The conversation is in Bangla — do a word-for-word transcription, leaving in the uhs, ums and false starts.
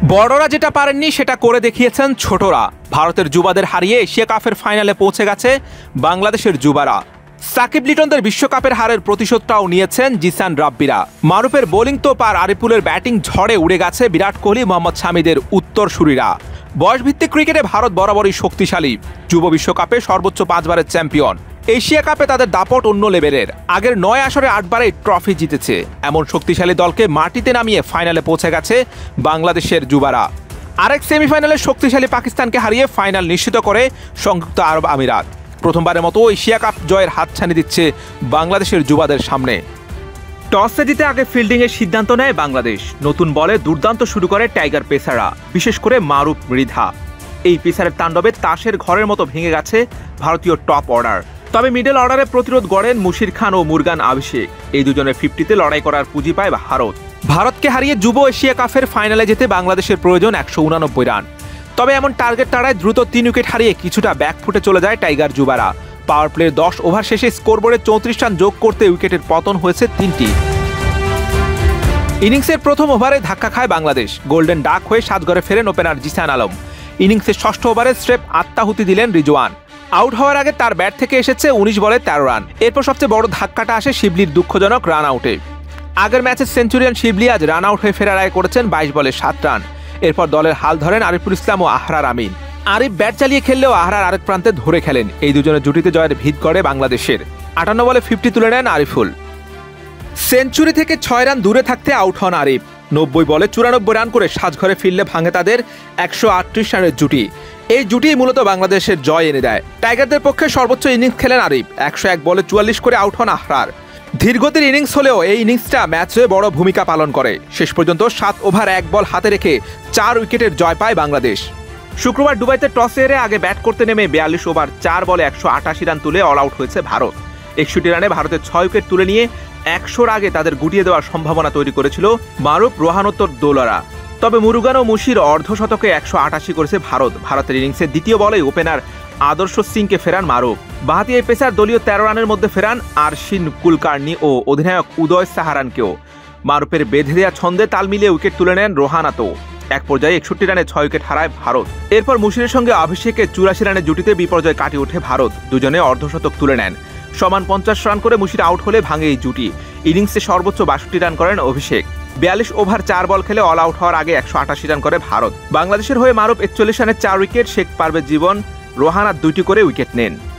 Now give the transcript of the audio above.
বড়রা যেটা পারেননি সেটা করে দেখিয়েছেন ছোটরা। ভারতের যুবাদের হারিয়ে এশিয়া কাপের ফাইনালে পৌঁছে গেছে বাংলাদেশের যুবারা। সাকিব লিটনদের বিশ্বকাপের হারের প্রতিশোধটাও নিয়েছেন জিসান রাব্বিরা। মারুফের বোলিং তো পার, আরিফুলের ব্যাটিং ঝড়ে উড়ে গেছে বিরাট কোহলি, মোহাম্মদ শামিদের উত্তরসূরিরা। বয়সভিত্তিক ক্রিকেটে ভারত বরাবরই শক্তিশালী। যুব বিশ্বকাপে সর্বোচ্চ পাঁচবারের চ্যাম্পিয়ন। এশিয়া কাপে তাদের দাপট অন্য লেভেলের। আগের নয় আসরে আটবারেই ট্রফি জিতেছে। এমন শক্তিশালী দলকে মাটিতে নামিয়ে ফাইনালে পৌঁছে গেছে বাংলাদেশের যুবারা। আরেক সেমিফাইনালে শক্তিশালী পাকিস্তানকে হারিয়ে ফাইনাল নিশ্চিত করে সংযুক্ত আরব আমিরাত। প্রথমবারের মতো এশিয়া কাপ জয়ের হাতছানি দিচ্ছে বাংলাদেশের যুবাদের সামনে। টসে জিতে আগে ফিল্ডিংয়ের সিদ্ধান্ত নেয় বাংলাদেশ। নতুন বলে দুর্দান্ত শুরু করে টাইগার পেসাররা, বিশেষ করে মারুফ মৃধা। এই পেসারের তাণ্ডবে তাসের ঘরের মতো ভেঙে গেছে ভারতীয় টপ অর্ডার। তবে মিডল অর্ডারে প্রতিরোধ গড়েন মুশির খান ও মুরগান অভিষেক। এই দুজনের ফিফটিতে লড়াই করার পুঁজি পায় ভারত। ভারতকে হারিয়ে যুব এশিয়া কাপের ফাইনালে যেতে বাংলাদেশের প্রয়োজন একশো উনানব্বই রান। তবে এমন টার্গেট তাড়ায় দ্রুত তিন উইকেট হারিয়ে কিছুটা ব্যাকফুটে চলে যায় টাইগার যুবারা। পাওয়ার প্লের দশ ওভার শেষে স্কোরবোর্ডে চৌত্রিশ রান যোগ করতে উইকেটের পতন হয়েছে তিনটি। ইনিংসের প্রথম ওভারে ধাক্কা খায় বাংলাদেশ। গোল্ডেন ডাক হয়ে সাজঘরে ফেরেন ওপেনার জিসান আলম। ইনিংসের ষষ্ঠ ওভারে স্রেফ আত্মাহুতি দিলেন রিজওয়ান। আউট হওয়ার আগে তার ব্যাট থেকে এসেছে উনিশ বলে তেরো রান। এরপর সবচেয়ে বড় ধাক্কাটা আসে শিবলির দুঃখজনক রান আউটে। আগের ম্যাচে সেঞ্চুরিয়ান শিবলি আজ রান আউট হয়ে ফেরার আগে করেছেন বাইশ বলে সাত রান। এরপর দলের হাল ধরেন আরিফুল ইসলাম ও আহরার আমিন। আরিফ ব্যাট চালিয়ে খেললেও আহরার আরেক প্রান্তে ধরে খেলেন। এই দুজনের জুটিতে জয়ের ভিত করে বাংলাদেশের। আটান্ন বলে ফিফটি তুলে নেন আরিফুল। সেঞ্চুরি থেকে ছয় রান দূরে থাকতে আউট হন আরিফ। নব্বই বলে চুরানব্বই রান করে সাজঘরে ফিরলে ভাঙে তাদের একশো আটত্রিশ রানের জুটি। এই জুটি মূলত বাংলাদেশের জয় এনে দেয়। টাইগারদের পক্ষে সর্বোচ্চ ইনিংস খেলেন আরিফ। একশো এক বলে চুয়াল্লিশ করে আউট হন আহরার। ধীরগতির ইনিংস হলেও এই ইনিংসটা ম্যাচে বড় ভূমিকা পালন করে। শেষ পর্যন্ত সাত ওভার এক বল হাতে রেখে চার উইকেটের জয় পায় বাংলাদেশ। শুক্রবার দুবাইতে টসে হেরে আগে ব্যাট করতে নেমে বিয়াল্লিশ ওভার চার বলে একশো আটাশি রান তুলে অল আউট হয়েছে ভারত। একষট্টি রানে ভারতের ছয় উইকেট তুলে নিয়ে একশোর আগে তাদের গুটিয়ে দেওয়ার সম্ভাবনা তৈরি করেছিল মারুফ রোহানোত্তর দোলারা। তবে মুরুগান ও মুশির অর্ধশতকে একশো আটাশি করেছে ভারত। ভারতের ইনিংসের দ্বিতীয় বলেই ওপেনার আদর্শ সিংকে ফেরান মারুফ। বাঁহাতি এই পেসার দলীয় তেরো রানের মধ্যে ফেরান আরশিন কুলকার্নি ও অধিনায়ক উদয় সাহারানকেও। মারুফের বেঁধে দেওয়া ছন্দে তাল মিলিয়ে উইকেট তুলে নেন রোহানাতো। এক পর্যায়ে একষট্টি রানে ছয় উইকেট হারায় ভারত। এরপর মুশিরের সঙ্গে অভিষেকের চুরাশি রানের জুটিতে বিপর্যয় কাটিয়ে ওঠে ভারত। দুজনে অর্ধশতক তুলে নেন। সমান পঞ্চাশ রান করে মুশির আউট হলে ভাঙে এই জুটি। ইনিংসে সর্বোচ্চ বাষট্টি রান করেন অভিষেক। বিয়াল্লিশ ওভার চার বল খেলে অল আউট হওয়ার আগে একশো আটাশি রান করে ভারত। বাংলাদেশের হয়ে মারুফ একচল্লিশ রানে চার উইকেট, শেখ পারভেজ জীবন, রোহানা দুইটি করে উইকেট নেন।